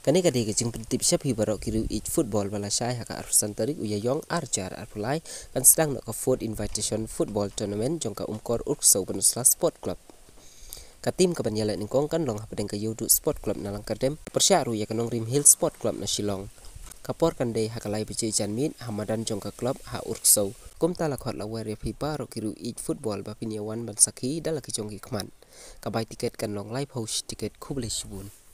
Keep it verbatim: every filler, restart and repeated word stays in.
Kani kadi kecing tip siap hibarok kiru it football bala syai haka arsan tarik uyayong arjar arpulai kan sedang nak ke food invitation football tournament jongka umkor urksau penusla sport club. Katim ke banyalat ningkong kan long hapadeng ke yudu sport club nalang kardem persyaru ya kanong rim hill sport club na Shillong. Kapor kan day hakalai beci janmit hamadan jongka club ha urksau. Kum talak hot lawer ya hibarok kiru it football bapiniawan bansaki dalaki jongki keman. Kabai tiket kan long live house tiket kubli shibun.